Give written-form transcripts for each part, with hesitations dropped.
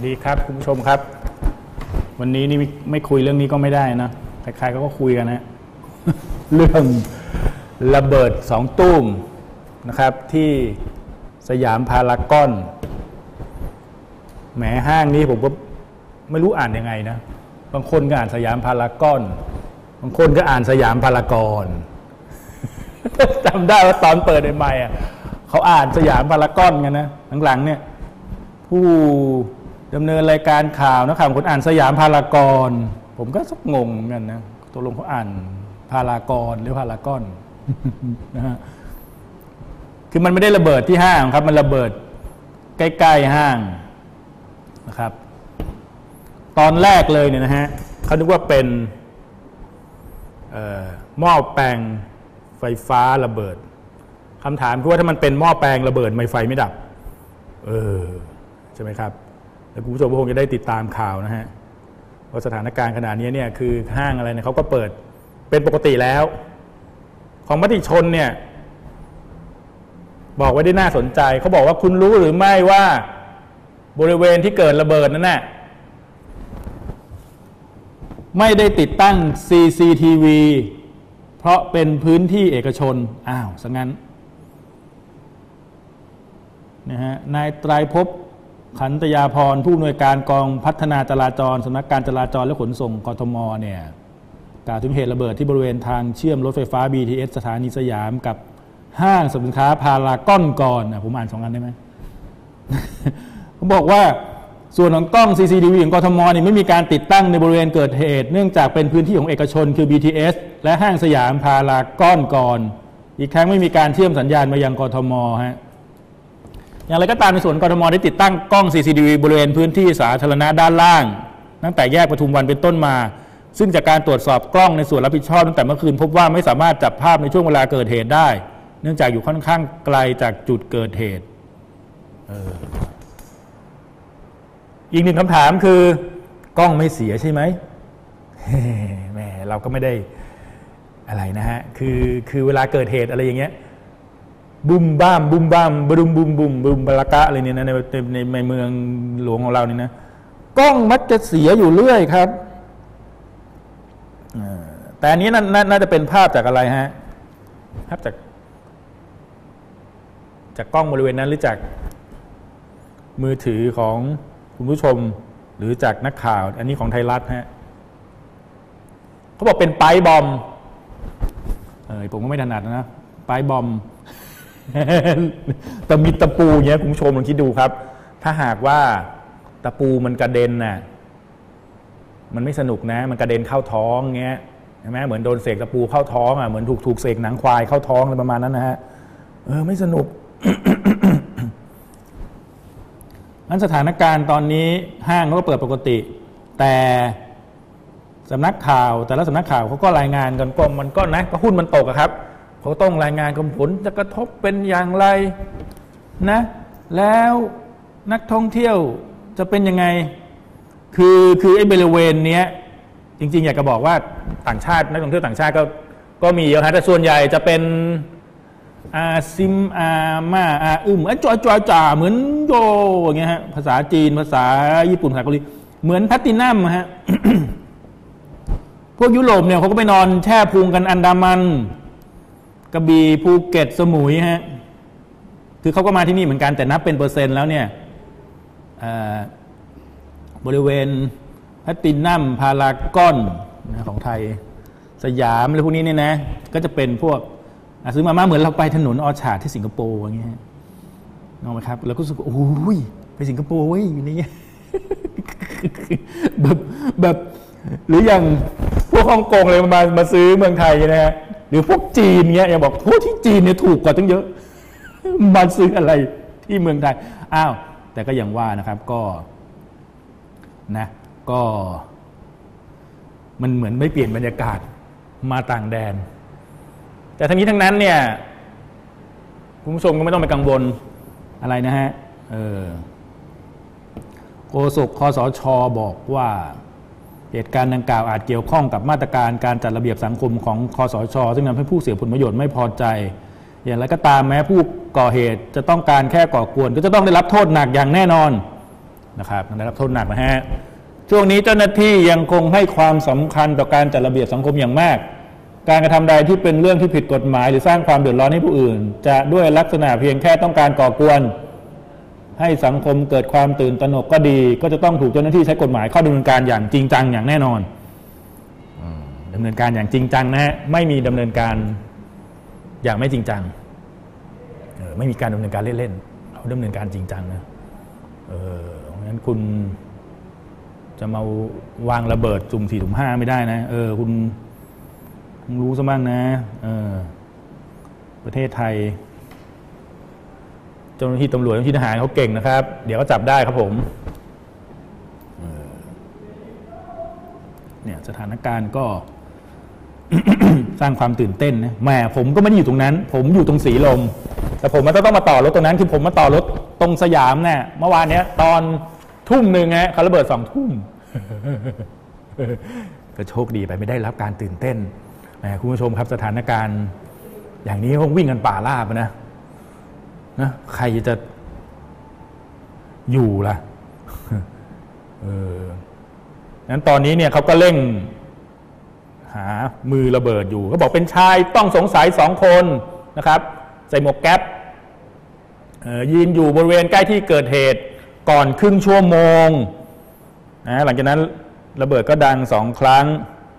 ดีครับคุณผู้ชมครับวันนี้นี่ไม่คุยเรื่องนี้ก็ไม่ได้นะใครๆก็คุยกันนะ เรื่องระเบิด2ตุ้มนะครับที่สยามพารากอนแหมห้างนี้ผมก็ไม่รู้อ่านยังไงนะบางคนก็อ่านสยามพารากอนบางคนก็อ่านสยามพารากอน จำได้ว่าตอนเปิดใหม่ๆเขาอ่านสยามพารากอนกันนะหลังๆเนี่ยผู้ดำเนินรายการข่าวนะครับคนอ่านสยามพารากอนผมก็สักงงกันนะตกลงเขาอ่านพารากอนหรือพารากอน นะฮะคือมันไม่ได้ระเบิดที่ห้างครับมันระเบิดใกล้ๆห้างนะครับตอนแรกเลยเนี่ยนะฮะเขาคิดว่าเป็นหม้อแปลงไฟฟ้าระเบิดคำถามคือว่าถ้ามันเป็นหม้อแปลงระเบิดไฟไม่ดับใช่ไหมครับแล้วคุณผู้ชมคงจะได้ติดตามข่าวนะฮะว่าสถานการณ์ขนาดนี้เนี่ยคือห้างอะไรเนี่ยเขาก็เปิดเป็นปกติแล้วของมติชนเนี่ยบอกไว้ได้น่าสนใจเขาบอกว่าคุณรู้หรือไม่ว่าบริเวณที่เกิดระเบิดนั้นน่ะไม่ได้ติดตั้ง CCTV เพราะเป็นพื้นที่เอกชนซะงั้นนะฮะนายไตรภพขันตยาพรผู้อำนวยการกองพัฒนาจราจรสำนักการจราจรและขนส่งกทมเนี่ยกล่าวถึงเหตุระเบิดที่บริเวณทางเชื่อมรถไฟฟ้า BTS สถานีสยามกับห้างสรรพสินค้าพารากอนก่อนผมอ่าน2 อันได้ไหม เขาบอกว่าส่วนของกล้อง CCTV ของกทมนี่ไม่มีการติดตั้งในบริเวณเกิดเหตุเนื่องจากเป็นพื้นที่ของเอกชนคือ BTS และห้างสยามพารากอนก่อนอีกทั้งไม่มีการเชื่อมสัญญาณมายังกทมฮะอย่างไรก็ตามในส่วนกทมได้ติดตั้งกล้อง CCTV บริเวณพื้นที่สาธารณะด้านล่างตั้งแต่แยกปทุมวันเป็นต้นมาซึ่งจากการตรวจสอบกล้องในส่วนรับผิดชอบตั้งแต่เมื่อคืนพบว่าไม่สามารถจับภาพในช่วงเวลาเกิดเหตุได้เนื่องจากอยู่ค่อนข้างไกลจากจุดเกิดเหตุอีกหนึ่งคำถามคือกล้องไม่เสียใช่ไหม แหมเราก็ไม่ได้อะไรนะฮะคือเวลาเกิดเหตุอะไรอย่างเงี้ยบุมบ้ามบุมบ้ามบดุมบุมบุมบุมบลากะอะไรเนี่ยนะในเมืองหลวงของเรานี่นะกล้องมักจะเสียอยู่เรื่อยครับแต่อันนี้น่าจะเป็นภาพจากอะไรฮะภาพจากกล้องบริเวณนั้นหรือจากมือถือของคุณผู้ชมหรือจากนักข่าวอันนี้ของไทยรัฐฮะเขาบอกเป็นไปบอมผมก็ไม่ถนัดนะไปบอม แต่มีตะปูเงี้ยคุณผู้ชมลองคิดดูครับถ้าหากว่าตะปูมันกระเด็นน่ะมันไม่สนุกนะมันกระเด็นเข้าท้องเงี้ยใช่ไหมเหมือนโดนเสกตะปูเข้าท้องเหมือนถูกเสกหนังควายเข้าท้องอะไรประมาณนั้นนะฮะไม่สนุก นั้นสถานการณ์ตอนนี้ห้างเขาก็เปิดปกติแต่สำนักข่าวแต่ละสำนักข่าวเขาก็รายงานกันก็มันก็นะก็หุ้นมันตกครับเขาต้องรายงานผลจะกระทบเป็นอย่างไรนะแล้วนักท่องเที่ยวจะเป็นยังไงคือไอ้บริเวณเนี้ยจริงๆอยากจะบอกว่าต่างชาตินักท่องเที่ยวต่างชาติก็มีเยอะฮะแต่ส่วนใหญ่จะเป็นซิมมาจอยจ่าเหมือนโยอย่างเงี้ยฮะภาษาจีนภาษาญี่ปุ่นภาษาเกาหลีเหมือนแพลตตินัมฮะ พวกยุโรปเนี่ยเขาก็ไปนอนแช่พุงกันอันดามันกระบี่ภูเก็ตสมุยฮะคือเขาก็มาที่นี่เหมือนกันแต่นับเป็นเปอร์เซ็นต์แล้วเนี่ยบริเวณแพลตตินัมพารากอนของไทยสยามอะไรพวกนี้เนี่ยนะก็จะเป็นพวกซื้อมาเหมือนเราไปถนนออชาร์ดที่สิงคโปร์อย่างเงี้ยน้องไหมครับแล้วก็รู้สึกโอ้ยไปสิงคโปร์เว้ยอยู่นี่ แบบหรืออย่างพวกฮ่องกงเลยมาซื้อเมืองไทยนะฮะหรือพวกจีนเงี้ยอย่าบอกโอ้ที่จีนเนี่ยถูกกว่าตั้งเยอะมาซื้ออะไรที่เมืองไทยแต่ก็อย่างว่านะครับก็มันเหมือนไม่เปลี่ยนบรรยากาศมาต่างแดนแต่ทั้งนี้ทั้งนั้นเนี่ยคุณผู้ชมก็ไม่ต้องไปกังวลอะไรนะฮะโฆษกคสช.บอกว่าเหตุการณ์ดังกล่าวอาจเกี่ยวข้องกับมาตรการการจัดระเบียบสังคมของคสช.ซึ่งทำให้ผู้เสียผลประโยชน์ไม่พอใจอย่างไรก็ตามแม้ผู้ก่อเหตุจะต้องการแค่ก่อกวนก็จะต้องได้รับโทษหนักอย่างแน่นอนนะครับได้รับโทษหนักนะฮะช่วงนี้เจ้าหน้าที่ยังคงให้ความสำคัญต่อการจัดระเบียบสังคมอย่างมากการกระทำใดที่เป็นเรื่องที่ผิดกฎหมายหรือสร้างความเดือดร้อนให้ผู้อื่นจะด้วยลักษณะเพียงแค่ต้องการก่อกวนให้สังคมเกิดความตื่นตระหนกก็ดีก็จะต้องถูกเจ้าหน้าที่ใช้กฎหมายเข้าดำเนินการอย่างจริงจังอย่างแน่นอนดำเนินการอย่างจริงจังนะฮะไม่มีดำเนินการอย่างไม่จริงจังไม่มีการดำเนินการเล่นๆเขาดำเนินการจริงจังนะงั้นคุณจะมาวางระเบิดสุ่ม4สุ่ม5ไม่ได้นะคุณรู้ซะบ้างนะประเทศไทยเจ้าหน้าที่ตำรวจเจ้าหน้าที่ทหารเขาเก่งนะครับเดี๋ยวก็จับได้ครับผมเนี่ยสถานการณ์ก็ สร้างความตื่นเต้นนะแหมผมก็ไม่ได้อยู่ตรงนั้นผมอยู่ตรงสีลมแต่ผมมันต้องมาต่อรถตรงนั้นคือผมมาต่อรถตรงสยามเนี่ยเมื่อวานเนี้ยตอนทุ่มหนึ่งฮะเขาระเบิด2 ทุ่ม ก็โชคดีไปไม่ได้รับการตื่นเต้นคุณผู้ชมครับสถานการณ์อย่างนี้คงวิ่งกันป่าราบนะใครจะอยู่ล่ะนั้นตอนนี้เนี่ยเขาก็เร่งหามือระเบิดอยู่เขาบอกเป็นชายต้องสงสัย2 คนนะครับใส่หมวกแก๊ปยืนอยู่บริเวณใกล้ที่เกิดเหตุก่อนครึ่งชั่วโมงหลังจากนั้นระเบิดก็ดัง2 ครั้ง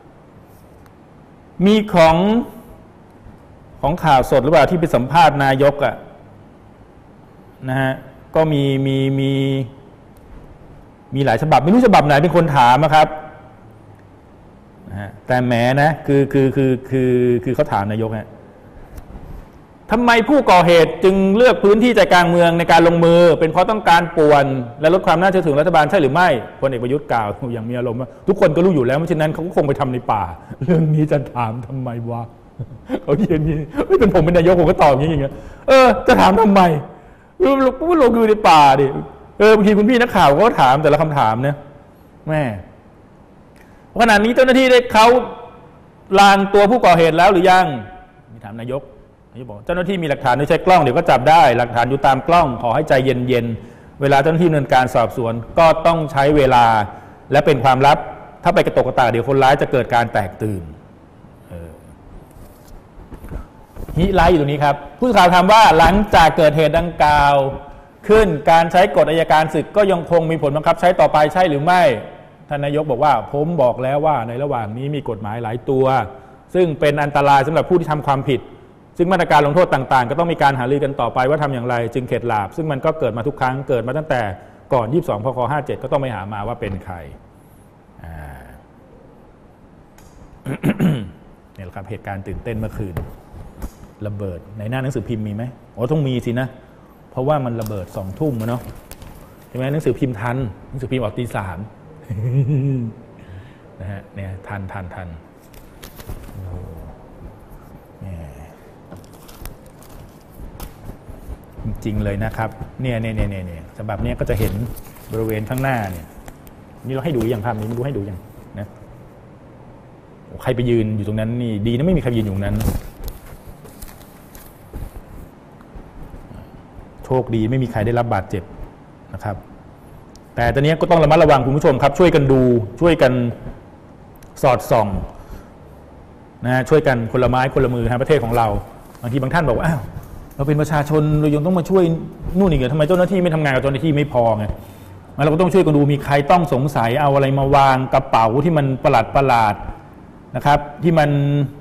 มีของข่าวสดหรือเปล่าที่ไปสัมภาษณ์นายกนะฮะก็มีหลายฉบับไม่รู้ฉบับไหนเป็นคนถามนะครับนะฮะแต่แหมนะคือเขาถามนายกฮะทำไมผู้ก่อเหตุจึงเลือกพื้นที่ใจกลางเมืองในการลงมือเป็นเพราะต้องการป่วนและลดความน่าเชื่อถือรัฐบาลใช่หรือไม่พลเอกประยุทธ์กล่าวอย่างมีอารมณ์ว่าทุกคนก็รู้อยู่แล้วเพราะฉะนั้นเขาก็คงไปทำในป่าเรื่องนี้จะถามทำไมวะเขาเย็นนี้ไม่เป็นผมเป็นนายกผมก็ตอบอย่างเงี้ยจะถามทำไมก็ลงอยู่ในป่าดิบางทีคุณพี่นักข่าวก็ถามแต่ละคำถามเนี่ยแม่ขณะนี้เจ้าหน้าที่ได้เขาลางตัวผู้ก่อเหตุแล้วหรือยังมีถามนายกบอกเจ้าหน้าที่มีหลักฐานในใช้กล้องเดี๋ยวก็จับได้หลักฐานอยู่ตามกล้องขอให้ใจเย็นๆเวลาเจ้าหน้าที่ดำเนินการสอบสวนก็ต้องใช้เวลาและเป็นความลับถ้าไปกระตกกระตากเดี๋ยวคนร้ายจะเกิดการแตกตื่นฮิไลท์อยู่ตรงนี้ครับผู้สื่อข่าวถามว่าหลังจากเกิดเหตุดังกล่าวขึ้นการใช้กฎอัยการศึกก็ยังคงมีผลบังคับใช้ต่อไปใช่หรือไม่ท่านนายกบอกว่าผมบอกแล้วว่าในระหว่างนี้มีกฎหมายหลายตัวซึ่งเป็นอันตรายสำหรับผู้ที่ทำความผิดซึ่งมาตรการลงโทษต่างๆก็ต้องมีการหารือกันต่อไปว่าทำอย่างไรจึงเข็ดหลาบซึ่งมันก็เกิดมาทุกครั้งเกิดมาตั้งแต่ก่อน22 พค. 57ก็ต้องไปหามาว่าเป็นใครนี่แหละครับเหตุการณ์ตื่นเต้นเมื่อคืนระเบิดในหน้าหนังสือพิมพ์มีไหมต้องมีสินะเพราะว่ามันระเบิด2 ทุ่มเนาะใช่ไหมหนังสือพิมพ์ทันหนังสือพิมพ์ออกตี 3นะฮะเนี่ยทันจริงเลยนะครับเนี่ยฉบับนี้ก็จะเห็นบริเวณข้างหน้าเนี่ยนี่เราให้ดูอย่างภาพนี้ไม่รู้ให้ดูยังนะใครไปยืนอยู่ตรงนั้นนี่ดีนะไม่มีใครยืนอยู่ตรงนั้นโชคดีไม่มีใครได้รับบาดเจ็บนะครับแต่ตอนนี้ก็ต้องระมัดระวังคุณผู้ชมครับช่วยกันดูช่วยกันสอดส่องนะช่วยกันคนละไม้คนละมือทางประเทศของเราบางทีบางท่านบอกว่าอ้าวเราเป็นประชาชนเรายังต้องมาช่วยนู่นนี่เหรอทำไมเจ้าหน้าที่ไม่ทำงานกับเจ้าหน้าที่ไม่พอไงเราก็ต้องช่วยกันดูมีใครต้องสงสัยเอาอะไรมาวางกระเป๋าที่มันประหลาดนะครับที่มัน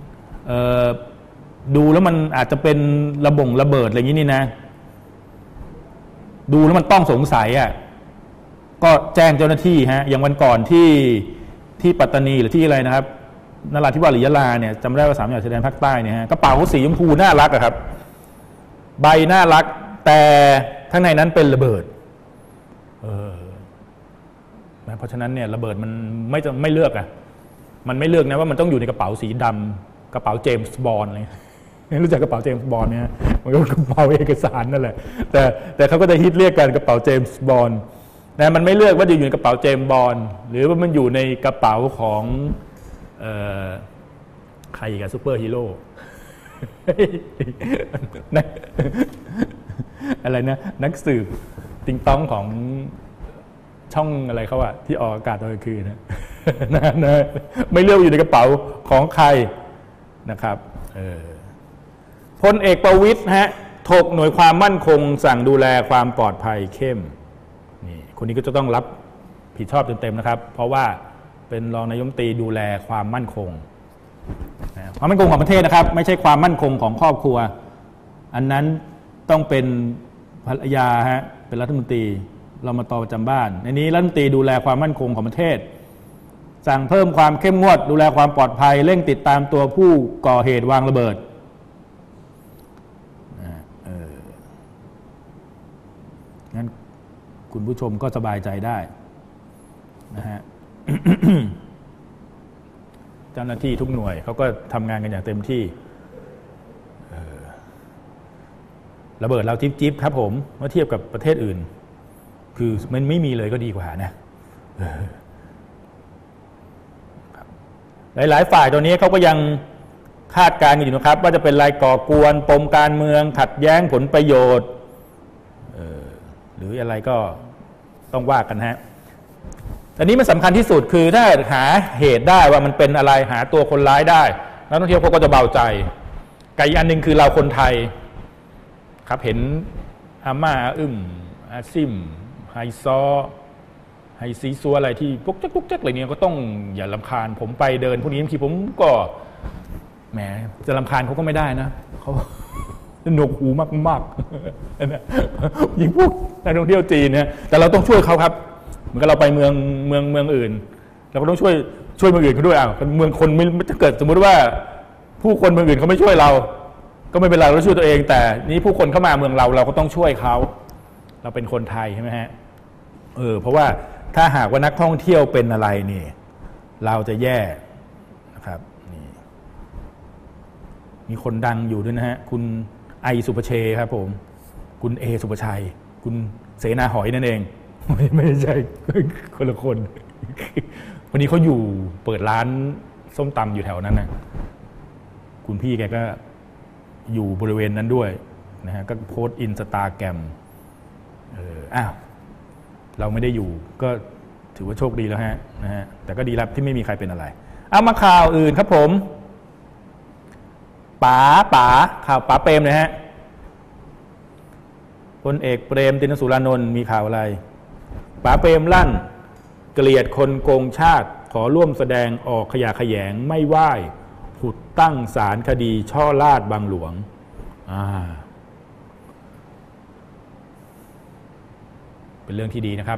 ดูแล้วมันอาจจะเป็นระเบิดอะไรอย่างนี้นี่นะดูแล้วมันต้องสงสัยก็แจ้งเจ้าหน้าที่อย่างวันก่อนที่ปัตตานีหรือที่อะไรนะครับนราธิวาสหรือยะลาเนี่ยจำได้ว่า3 จังหวัดชายแดนภาคใต้เนี่ยกระเป๋าสีชมพูน่ารักครับใบน่ารักแต่ข้างในนั้นเป็นระเบิดเพราะฉะนั้นเนี่ยระเบิดมันไม่เลือกมันไม่เลือกนะว่ามันต้องอยู่ในกระเป๋าสีดำกระเป๋าเจมส์บอนด์เลยรู้จักกระเป๋าเจมส์บอนด์ไหมมันก็กระเป๋าเอกสารนั่นแหละแต่เขาก็จะฮิตเรียกกันกระเป๋าเจมส์บอนด์นะมันไม่เลือกว่าจะอยู่ในกระเป๋าเจมส์บอนด์หรือว่ามันอยู่ในกระเป๋าของใครกับซูเปอร์ฮีโร่อะไรนะนักสืบติงต้องของช่องอะไรเขาอะที่ออกอากาศตอนกลางคืนนะ ไม่เลือกอยู่ในกระเป๋าของใครนะครับพลเอกประวิตรฮะถกหน่วยความมั่นคงสั่งดูแลความปลอดภัยเข้มนี่คนนี้ก็จะต้องรับผิดชอบเต็มๆนะครับเพราะว่าเป็นรองนายกรัฐมนตรีดูแลความมั่นคงความมั่นคงของประเทศนะครับไม่ใช่ความมั่นคงของครอบครัวอันนั้นต้องเป็นภรรยาฮะเป็นรัฐมนตรีเรามาต่อประจำบ้านในนี้รัฐมนตรีดูแลความมั่นคงของประเทศสั่งเพิ่มความเข้มงวดดูแลความปลอดภัยเร่งติดตามตัวผู้ก่อเหตุวางระเบิดงั้นคุณผู้ชมก็สบายใจได้นะฮะ เจ้าหน้าที่ทุกหน่วยเขาก็ทำงานกันอย่างเต็มที่ระเบิดเราจิ๊บครับผมเมื่อเทียบกับประเทศอื่นคือมันไม่มีเลยก็ดีกว่านะหลายๆฝ่ายตอนนี้เขาก็ยังคาดการณ์อยู่นะครับว่าจะเป็นรายก่อกวนปมการเมืองขัดแย้งผลประโยชน์หรืออะไรก็ต้องว่ากันฮะอันนี้มันสำคัญที่สุดคือถ้าหาเหตุได้ว่ามันเป็นอะไรหาตัวคนร้ายได้นักท่องเที่ยวเขาก็จะเบาใจกับอีกอันหนึ่งคือเราคนไทยครับเห็นอาม่าอาซิมไฮซอไฮซีซัวอะไรที่ปุ๊กจักอะไรเนี่ยก็ต้องอย่าลำคาญผมไปเดินพวกนี้บางทีผมก็แหมจะลำคาญเขาก็ไม่ได้นะเขาหนวกหูมากๆยิ่งพวกนักท่องเที่ยวจีนเนี่ยแต่เราต้องช่วยเขาครับเหมือนกับเราไปเมืองอื่นเราก็ต้องช่วยเมืองอื่นเขาด้วยเมืองคนไม่ถ้าเกิดสมมุติว่าผู้คนเมืองอื่นเขาไม่ช่วยเราก็ไม่เป็นไรเราช่วยตัวเองแต่นี้ผู้คนเข้ามาเมืองเราก็ต้องช่วยเขาเราเป็นคนไทยใช่ไหมฮะเพราะว่าถ้าหากว่านักท่องเที่ยวเป็นอะไรนี่เราจะแย่นะครับนี่มีคนดังอยู่ด้วยนะฮะคุณไอสุภเชยครับผมคุณเอสุภชัยคุณเสนาหอยนั่นเองไม่ใช่คนละคนวันนี้เขาอยู่เปิดร้านส้มตำอยู่แถวนั้นนะคุณพี่แกก็อยู่บริเวณนั้นด้วยนะฮะก็โพสต์อินสตาแกรมเราไม่ได้อยู่ก็ถือว่าโชคดีแล้วนะฮะแต่ก็ดีแล้วที่ไม่มีใครเป็นอะไรมาข่าวอื่นครับผมป๋าข่าวป๋าเปรมเลยฮะพลเอกเปรมติณสุรานนท์มีข่าวอะไรป๋าเปรมลั่นเกลียดคนโกงชาติขอร่วมแสดงออกขยะแขยงไม่ไหว้ผุดตั้งศาลคดีช่อลาดบางหลวงเป็นเรื่องที่ดีนะครับ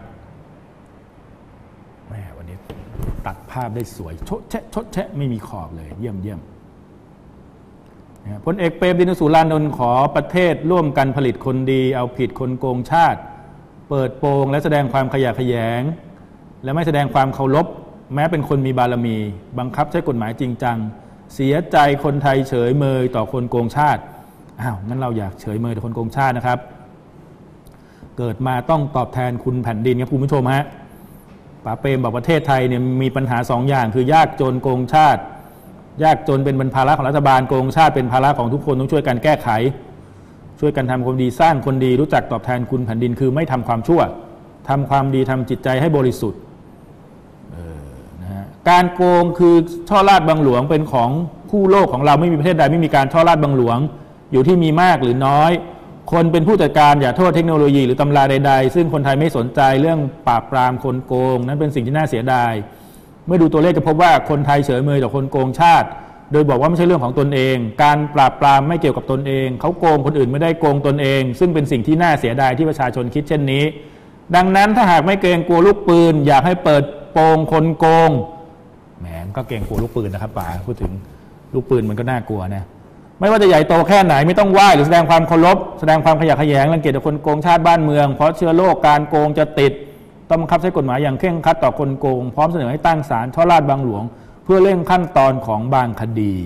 แม่วันนี้ตัดภาพได้สวยชดแชะไม่มีขอบเลยเยี่ยมพลเอกเปรมติณสุรานนท์ขอประเทศร่วมกันผลิตคนดีเอาผิดคนโกงชาติเปิดโปงและแสดงความขยะแขยงและไม่แสดงความเคารพแม้เป็นคนมีบารมีบังคับใช้กฎหมายจริงจังเสียใจคนไทยเฉยเมยต่อคนโกงชาติงั้นเราอยากเฉยเมยต่อคนโกงชาตินะครับเกิดมาต้องตอบแทนคุณแผ่นดินครับคุณผู้ชมฮะป๋าเปรมบอกประเทศไทยเนี่ยมีปัญหา2อย่างคือยากจนโกงชาติยากจนเป็นภาระของรัฐบาลโกงชาติเป็นภาระของทุกคนต้องช่วยกันแก้ไขช่วยกันทำความดีสร้างคนดีรู้จักตอบแทนคุณแผ่นดินคือไม่ทำความชั่วทำความดีทำจิตใจให้บริสุทธิ์นะฮะการโกงคือช่อราชบังหลวงเป็นของคู่โลกของเราไม่มีประเทศใดไม่มีการช่อราชบังหลวงอยู่ที่มีมากหรือน้อยคนเป็นผู้จัดการอย่าโทษเทคโนโลยีหรือตำราใดๆซึ่งคนไทยไม่สนใจเรื่องปราบปรามคนโกงนั้นเป็นสิ่งที่น่าเสียดายเมื่อดูตัวเลขจะพบว่าคนไทยเฉยเมยต่อคนโกงชาติโดยบอกว่าไม่ใช่เรื่องของตนเองการปราบปรามไม่เกี่ยวกับตนเองเขาโกงคนอื่นไม่ได้โกงตนเองซึ่งเป็นสิ่งที่น่าเสียดายที่ประชาชนคิดเช่นนี้ดังนั้นถ้าหากไม่เกรงกลัวลูกปืนอยากให้เปิดโปงคนโกงแหมก็เกรงกลัวลูกปืนนะครับป๋าพูดถึงลูกปืนมันก็น่ากลัวนะไม่ว่าจะใหญ่โตแค่ไหนไม่ต้องไหว้หรือแสดงความเคารพแสดงความขยะแขยงรังเกียจต่อคนโกงชาติบ้านเมืองเพราะเชื้อโรคการโกงจะติดต้องบังคับใช้กฎหมายอย่างเคร่งครัดต่อคนโกงพร้อมเสนอให้ตั้งศาลช่อราชบางหลวงเพื่อเร่งขั้นตอนของบางคดี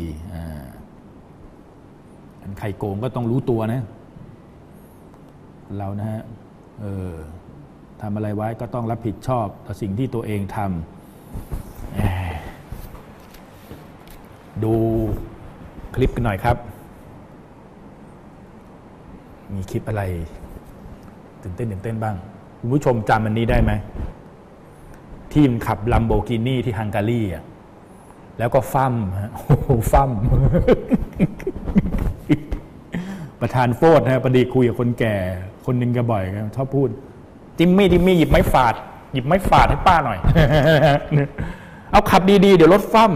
ใครโกงก็ต้องรู้ตัวนะเรานะฮะทำอะไรไว้ก็ต้องรับผิดชอบต่อสิ่งที่ตัวเองทำดูคลิปกันหน่อยครับมีคลิปอะไรตื่นเต้นบ้างคุณผู้ชมจำอันนี้ได้ไหมที่มันขับลัมโบกินีที่ฮังการีอ่ะแล้วก็ฟั่มฮะโอ้โหฟั่ม ประธานโฟดนะพอดีคุยกับคนแก่คนหนึ่งก็บ่อยครับชอบพูดจิมมี่หยิบไม้ฝาดให้ป้าหน่อย เอาขับดีๆเดี๋ยวรถฟั่ม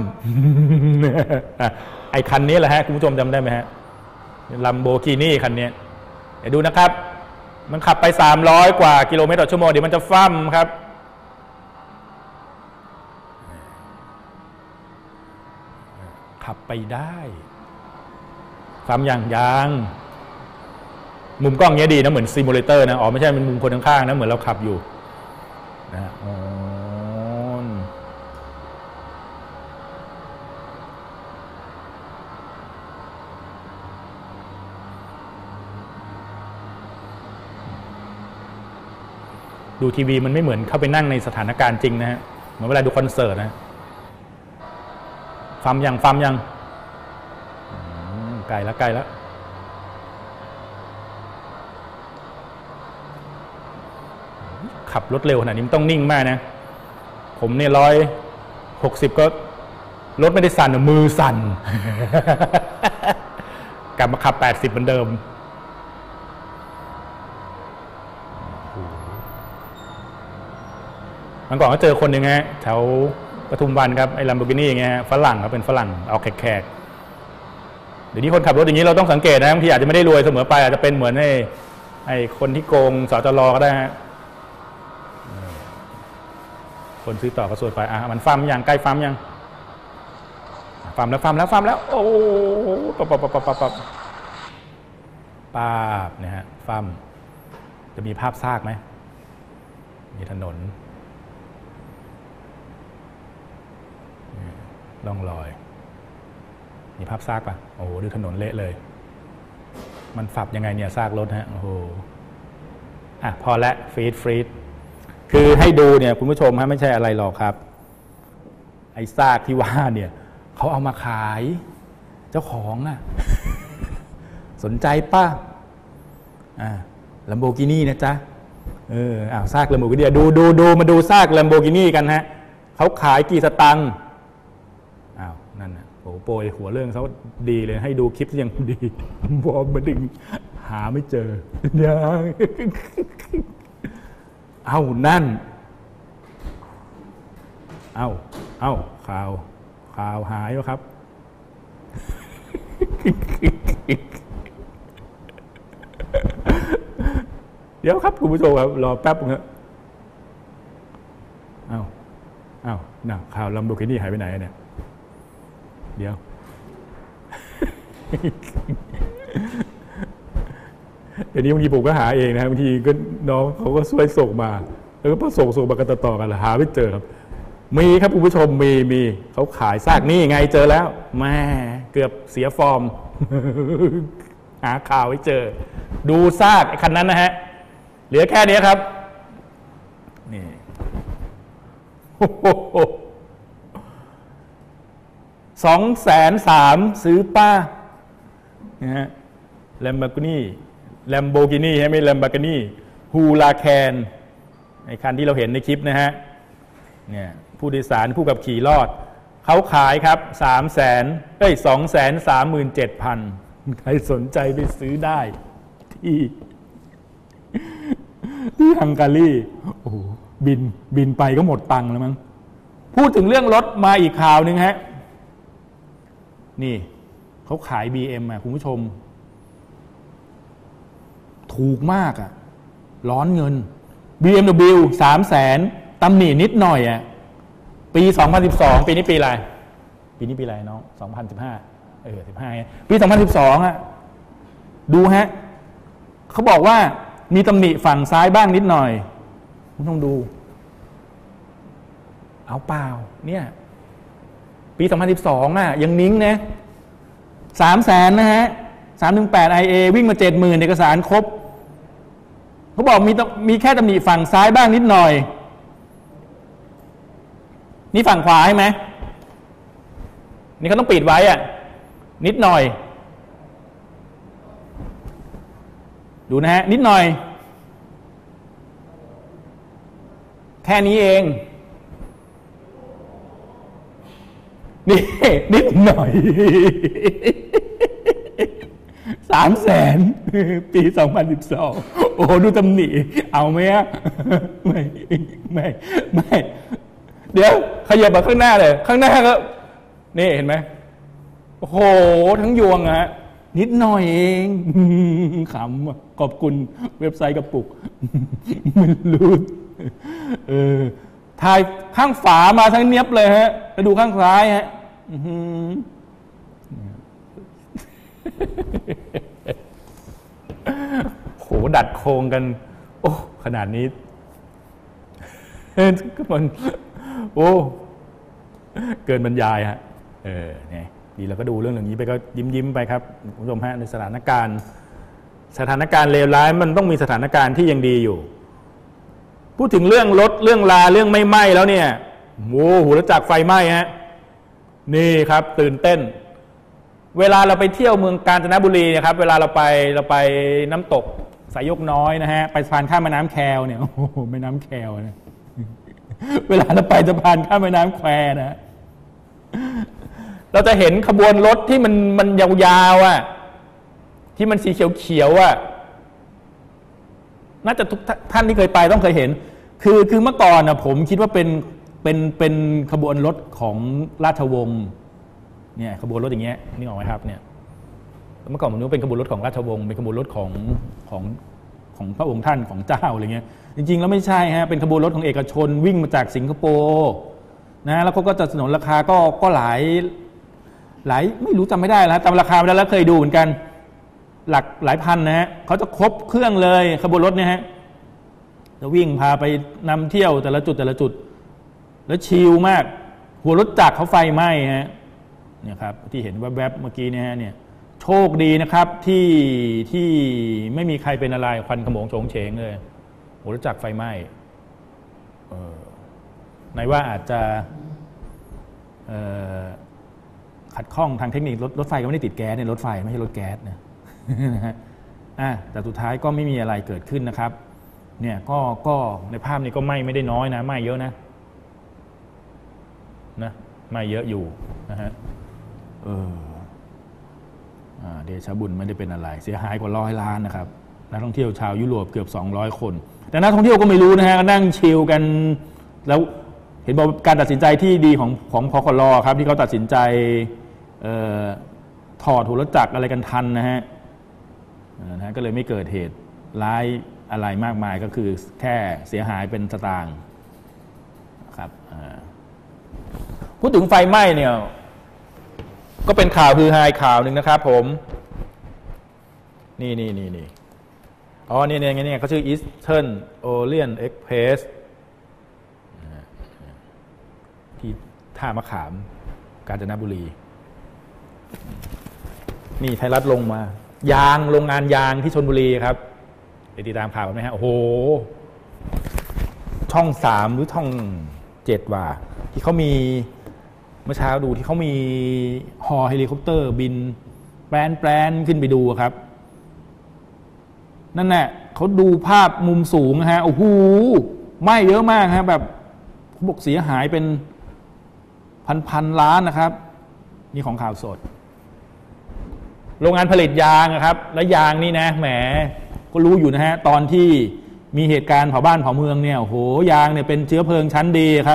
ไอ้คันนี้แหละฮะคุณผู้ชมจำได้ไหมฮะลัมโบกินีคันนี้เดี๋ยวดูนะครับมันขับไป300กว่ากิโลเมตรต่อชั่วโมงเดี๋ยวมันจะฟั่มครับขับไปได้ฟั่มอย่างมุมกล้องเนี้ยดีนะเหมือนซิมูเลเตอร์นะอ๋อไม่ใช่เป็นมุมคนข้างๆนะเหมือนเราขับอยู่นะดูทีวีมันไม่เหมือนเข้าไปนั่งในสถานการณ์จริงนะฮะเหมือนเวลาดูคอนเสิร์ตนะฟั่มยังไกลแล้วขับรถเร็วขนาดนี้มันต้องนิ่งมากนะผมเนี่ย160ก็รถไม่ได้สั่นมือสั่น กลับมาขับ80เหมือนเดิมมันก่อนก็เจอคนหนึ่งฮะแถวปทุมวันครับไอ้ลัมโบกินี่อย่างเงี้ยฝรั่งครับเป็นฝรั่งเอาแขกเดี๋ยวนี้คนขับรถอย่างนี้เราต้องสังเกตนะบางทีอาจจะไม่ได้รวยเสมอไปอาจจะเป็นเหมือนไอ้คนที่โกงสจรก็ได้ฮะคนซื้อต่อก็สวยไปมันฟั่มยังใกล้ฟั่มยังฟั่มแล้วโอ้ป๊าบเนี่ยฮะฟั่มจะมีภาพซากไหมมีถนนล่องลอยมีภาพซากป่ะโอ้โหดูถนนเละเลยมันฝับยังไงเนี่ยซากรถฮะโอ้โหพอละฟรีดคือให้ดูเนี่ยคุณผู้ชมฮะไม่ใช่อะไรหรอกครับไอ้ซากที่ว่าเนี่ยเขาเอามาขายเจ้าของน่ะ สนใจป่ะลัมโบกินี่นะจ๊ะซากลัมโบกินี่ดูมาดูซากลัมโบกินี่กันฮะเขาขายกี่สตังค์นั่นน่ะโอ้โปรยหัวเรื่องเขาดีเลยให้ดูคลิปยังดีบอมมาดึงหาไม่เจอยังนั่นข่าวหายวะครับ เดี๋ยวครับคุณผู้ชมครับรอแป๊บนึงครับข่าวลัมโบกินี่หายไปไหนเนี่ยเดี๋ยว เดี๋ยวนี้บางทีผมก็หาเองนะบางทีก็น้องเขาก็ช่วยส่งมาแล้วก็พอส่งมากันต่อกันหาไม่เจอครับมีครับคุณผู้ชมมีเขาขายซากนี่ไงเจอแล้วแม่เกือบเสียฟอร์ม หาข่าวไม่เจอดูซากไอ้คันนั้นนะฮะเหลือแค่นี้ครับนี่230,000ซื้อป้านะฮะแลมโบกินี่ใช่ไหมแลมโบกินี่ฮูลาแคนไอ้คันที่เราเห็นในคลิปนะฮะเนี่ยผู้โดยสารผู้ขับขี่รอดเขาขายครับ237,000ใครสนใจไปซื้อได้ที่ฮังการีโอ้โหบินไปก็หมดตังค์แล้วมั้งพูดถึงเรื่องรถมาอีกข่าวหนึ่งฮะนี่เขาขาย BM คุณผู้ชมถูกมากร้อนเงิน BMW 300,000ตำหนินิดหน่อยปี2012ปีนี้ปีอะไรน้อง2015 15ปี2012ดูฮะเขาบอกว่ามีตำหนิฝั่งซ้ายบ้างนิดหน่อยคุณต้องดูเอาเปล่าเนี่ยปี2012ยังนิ้งนะ300,000นะฮะ318 IA วิ่งมา 70,000 เอกสารครบเขาบอกมีแค่ตำหนิฝั่งซ้ายบ้างนิดหน่อยนี่ฝั่งขวาใช่ไหมนี่เขาต้องปิดไว้นิดหน่อยดูนะฮะนิดหน่อยแค่นี้เองนี่นิดหน่อย300,000 ปี 2012 โอ้ดูตำหนิเอาไหมฮะไม่เดี๋ยวขยับมาข้างหน้าเลยข้างหน้าก็นี่เห็นไหมโอ้โหทั้งยวงฮะนิดหน่อยเองขำขอบคุณเว็บไซต์กระปุกไม่รู้ถ่ายข้างฝามาทั้งเนี้ยบเลยฮะไปดูข้างซ้ายฮะโหดัดโครงกันโอ้ขนาดนี้มันโอ้เกินบรรยายฮะเนี่ยดีแล้วก็ดูเรื่องอย่างนี้ไปก็ยิ้มไปครับคุณผู้ชมฮะในสถานการณ์เลวร้ายมันต้องมีสถานการณ์ที่ยังดีอยู่พูดถึงเรื่องรถเรื่องลาเรื่องไม่ไหม้แล้วเนี่ยโอ้โหแล้วจากไฟไหม้ฮะนี่ครับตื่นเต้นเวลาเราไปเที่ยวเมืองกาญจนบุรีนะครับเวลาเราไปน้ำตกสายยกน้อยนะฮะไปสะพานข้ามแม่น้ำแควเนี่ยโอ้โหแม่น้ำแควนะเวลาเราไปสะพานข้ามแม่น้ำแควนะเราจะเห็นขบวนรถที่มันยาวๆอ่ะที่มันสีเขียวๆอ่ะน่าจะทุกท่านที่เคยไปต้องเคยเห็นคือเมื่อก่อนนะผมคิดว่าเป็นขบวนรถของราชวงศ์เนี่ยขบวนรถอย่างเงี้ยนี่ออกไหมครับเนี่ยเมื่อก่อนผมนึกว่าเป็นขบวนรถของราชวงศ์เป็นขบวนรถของพระองค์ท่านของเจ้าอะไรเงี้ยจริงๆแล้วไม่ใช่ฮะเป็นขบวนรถของเอกชนวิ่งมาจากสิงคโปร์นะแล้วเขาก็จะสนนราคาก็หลายไม่รู้จำไม่ได้แล้วจำราคาไม่ได้แล้วเคยดูเหมือนกันหลายพันนะฮะเขาจะครบเครื่องเลยขบวนรถเนี่ยฮะจะวิ่งพาไปนำเที่ยวแต่ละจุดแล้วชิลมากหัวรถจักรเขาไฟไหม้ฮะเนี่ยครับที่เห็นแวบๆเมื่อกี้เนี่ยโชคดีนะครับที่ไม่มีใครเป็นอะไรควันขโมงโฉงเฉงเลยหัวรถจักรไฟไหม้ในว่าอาจจะขัดข้องทางเทคนิครถไฟก็ไม่ได้ติดแก๊สในรถไฟไม่ใช่รถแก๊สนะแต่สุดท้ายก็ไม่มีอะไรเกิดขึ้นนะครับเนี่ยก็ในภาพนี้ก็ไม่ได้น้อยนะไหม้เยอะนะไหม้เยอะอยู่นะฮะเดชบุญไม่ได้เป็นอะไรเสียหายกว่า100 ล้านนะครับนักท่องเที่ยวชาวยุโรปเกือบ200 คนแต่นักท่องเที่ยวก็ไม่รู้นะฮะก็นั่งชิลกันแล้วเห็นบอกการตัดสินใจที่ดีของพคล.ครับที่เขาตัดสินใจถอดหัวรถจักรอะไรกันทันนะฮะก็เลยไม่เกิดเหตุร้ายอะไรมากมายก็คือแค่เสียหายเป็นสตางค์ครับพูดถึงไฟไหม้เนี่ยก็เป็นข่าวฮือฮาข่าวหนึ่งนะครับผมนี่อ๋อเนี่ยเขาชื่อ Eastern Orient Express ที่ท่ามะขามกาญจนบุรีนี่ไทยรัฐลงมายางโรงงานยางที่ชลบุรีครับไปติดตามข่าวไหมฮะโอ้โหช่อง3หรือช่อง7ว่าที่เขามีเมื่อเช้าดูที่เขามีฮอเฮลิคอปเตอร์บินแปรนขึ้นไปดูครับนั่นแหละเขาดูภาพมุมสูงฮะโอ้โหไหม้เยอะมากครับแบบเขาบอกเสียหายเป็นพันล้านนะครับนี่ของข่าวสดโรงงานผลิตยางนะครับและยางนี่นะแหมก็รู้อยู่นะฮะตอนที่มีเหตุการณ์เผาบ้านเผาเมืองเนี่ยโอ้โหยางเนี่ยเป็นเชื้อเพลิงชั้นดีครับ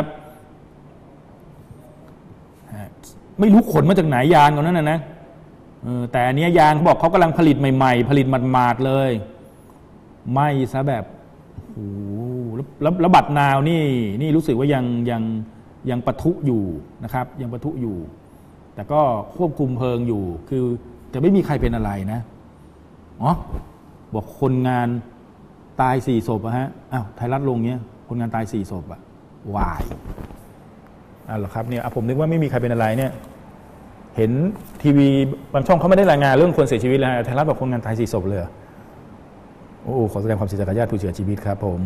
ไม่รู้ขนมาจากไหนยางตรงนั้นนะแต่อันนี้ยางเขาบอกเขากำลังผลิตใหม่ๆผลิตหมาดๆเลยไหม้ซะแบบโอ้โหแล้วบัดนาวนี่รู้สึกว่ายังปะทุอยู่นะครับยังปะทุอยู่แต่ก็ควบคุมเพลิงอยู่คือแต่ไม่มีใครเป็นอะไรนะอ๋อบอกคนงานตาย4 ศพอะฮะอ้าวไทยรัฐลงเงี้ยคนงานตาย4 ศพอะวายเหรอครับเนี่ยผมนึกว่าไม่มีใครเป็นอะไรเนี่ยเห็นทีวีบางช่องเขาไม่ได้รายงานเรื่องคนเสียชีวิตเลยไทยรัฐบอกคนงานตาย4 ศพเลยโอ้ขอแสดงความเสียใจกับญาติผู้เสียชีวิตครับผม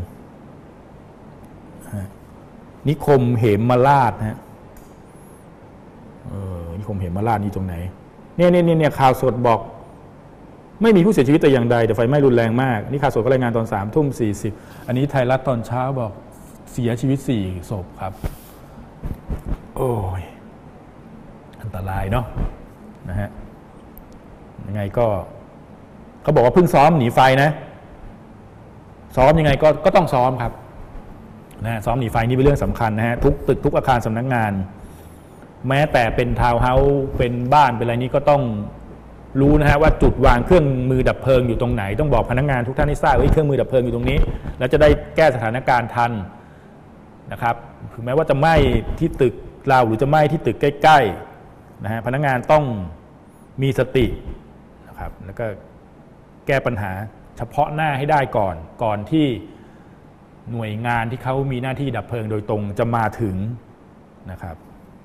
นิคมเหมราชนะนิคมเหมราชนี่ตรงไหนเนี่ยข่าวสดบอกไม่มีผู้เสียชีวิตแต่อย่างใดแต่ไฟไหม้รุนแรงมากนี่ข่าวสดก็รายงานตอน3:40อันนี้ไทยรัฐตอนเช้าบอกเสียชีวิต4 ศพครับโอ้ยนตรายเนาะนะฮะยังไงก็เขาบอกว่าเพิ่งซ้อมหนีไฟนะซ้อมยังไงก็ต้องซ้อมครับนะซ้อมหนีไฟนี่เป็นเรื่องสำคัญนะฮะทุกตึกทุกอาคารสำนักงานแม้แต่เป็นทาวน์เฮาส์เป็นบ้านเป็นอะไรนี้ก็ต้องรู้นะฮะว่าจุดวางเครื่องมือดับเพลิงอยู่ตรงไหนต้องบอกพนักงานทุกท่านให้ทราบว่าเครื่องมือดับเพลิงอยู่ตรงนี้แล้วจะได้แก้สถานการณ์ทันนะครับถึงแม้ว่าจะไหม้ที่ตึกเราหรือจะไหม้ที่ตึกใกล้ๆนะฮะพนักงานต้องมีสตินะครับแล้วก็แก้ปัญหาเฉพาะหน้าให้ได้ก่อนที่หน่วยงานที่เขามีหน้าที่ดับเพลิงโดยตรงจะมาถึงนะครับ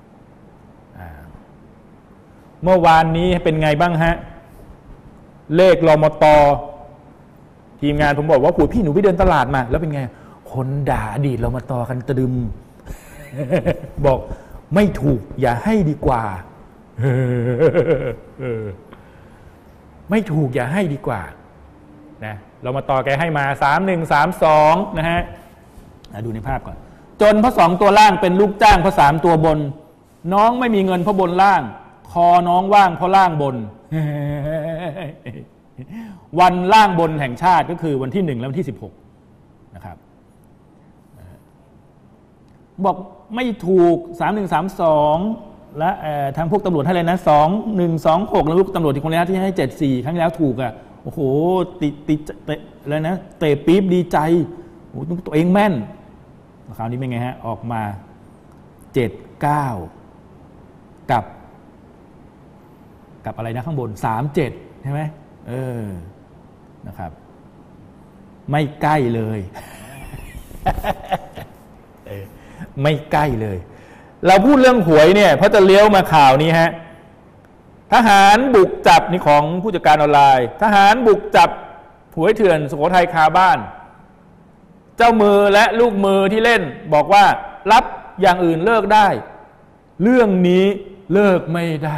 เมื่อวานนี้เป็นไงบ้างฮะเลขรมต.ทีมงานผมบอกว่าพี่หนูไปเดินตลาดมาแล้วเป็นไงคนด่าอดีตรมต.กันตะดึม บอกไม่ถูกอย่าให้ดีกว่า ไม่ถูกอย่าให้ดีกว่านะรมต.แกให้มา3132นะฮะดูในภาพก่อนจนเพราะ2ตัวล่างเป็นลูกจ้างเพราะ3ตัวบนน้องไม่มีเงินเพราะบนล่างคอน้องว่างเพราะล่างบน วันล่างบนแห่งชาติก็คือวันที่1และวันที่16นะครับบอกไม่ถูก3132และทางพวกตำรวจให้เลยนะ2126แล้วพวกตำรวจที่คนนี้ที่ให้74ครั้งแล้วถูกอ่ะโอ้โหติอะไรนะเตะปี๊บดีใจโอ้ตัวเองแม่นคราวนี้เป็นไงฮะออกมา79กับอะไรนะข้างบน37ใช่ไหมนะครับไม่ใกล้เลย ไม่ใกล้เลยเราพูดเรื่องหวยเนี่ยเพราะจะเลี้ยวมาข่าวนี้ฮะทหารบุกจับนี่ของผู้จัดการออนไลน์ทหารบุกจับหวยเถื่อนสุโขทัยคาบ้านเจ้ามือและลูกมือที่เล่นบอกว่ารับอย่างอื่นเลิกได้เรื่องนี้เลิกไม่ได้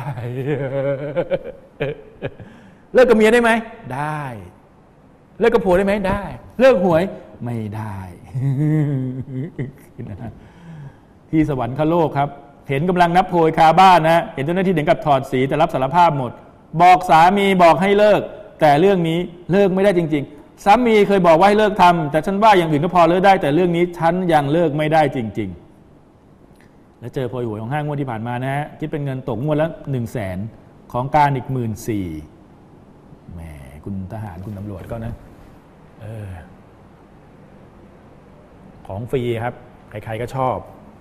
เลิกกับเมียได้ไหมได้เลิกกับผัวได้ไหมได้เลิกหวยไม่ได้ ที่สวรรคโลกครับเห็นกำลังนับโพยคาบ้านนะเห็นเจ้าหน้าที่ถึงกับถอดสีแต่รับสารภาพหมดบอกสามีบอกให้เลิกแต่เรื่องนี้เลิกไม่ได้จริงๆสามีเคยบอกว่าให้เลิกทำแต่ฉันว่าอย่างอื่นก็พอเลิกได้แต่เรื่องนี้ฉันยังเลิกไม่ได้จริงๆแล้วเจอโพยหวยของห้างงวดที่ผ่านมานะฮะคิดเป็นเงินตกงวดละ100,000ของการอีก14,000แหมคุณทหารคุณตำรวจก็นะของฟรีครับใครๆก็ชอบ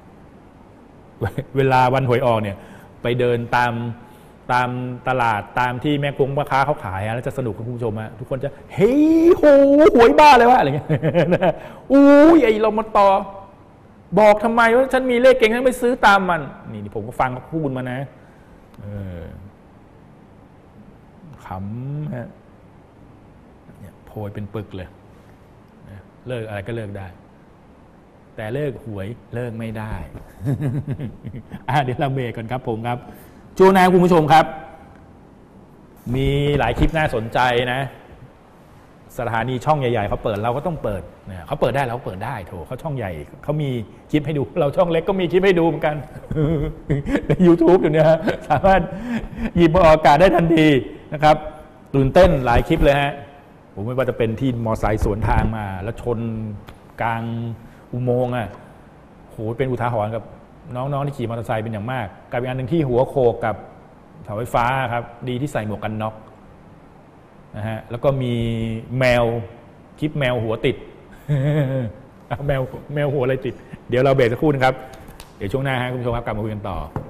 เวลาวันหวยออกเนี่ยไปเดินตามตลาดตามที่แม่ค้าเขาขายแล้วจะสนุกกับคุณผู้ชมฮะทุกคนจะเฮ้ยโหหวยบ้าเลยวะอะไรเงี้ยอู้ยไอ้รมต.บอกทำไมว่าฉันมีเลขเก่งฉันไม่ซื้อตามมันนี่ผมก็ฟังเขาพูดมานะขำฮะเนี่ยโพยเป็นปึกเลยเลิกอะไรก็เลิกได้แต่เลิกหวยเลิกไม่ได้ เดี๋ยวเราเบรกก่อนครับผมครับช่วงหน้าคุณผู้ชมครับมีหลายคลิปน่าสนใจนะสถานีช่องใหญ่ๆเขาเปิดเราก็ต้องเปิดเนี่ยเขาเปิดได้เราก็เปิดได้โถเขาช่องใหญ่เขามีคลิปให้ดูเราช่องเล็กก็มีคลิปให้ดูเหมือนกัน ใน YouTube อยู่เนี่ยสามารถหยิบมาออกอากาศได้ทันทีนะครับตื่นเต้นหลายคลิปเลยฮะผมไม่ว่าจะเป็นที่มอไซค์สวนทางมาแล้วชนกลางอุโมงค์โหเป็นอุทาหรณ์กับน้องๆที่ขี่มอเตอร์ไซค์เป็นอย่างมากกับอีกอันหนึ่งที่หัวโขกกับเสาไฟฟ้าครับดีที่ใส่หมวกกันน็อกนะฮะแล้วก็มีแมวคลิปแมวหัวติด แมวหัวอะไรติดเดี๋ยวเราเบรกสักครู่นึงครับเดี๋ยวช่วงหน้าฮะคุณผู้ชมครับกลับมาคุยกันต่อ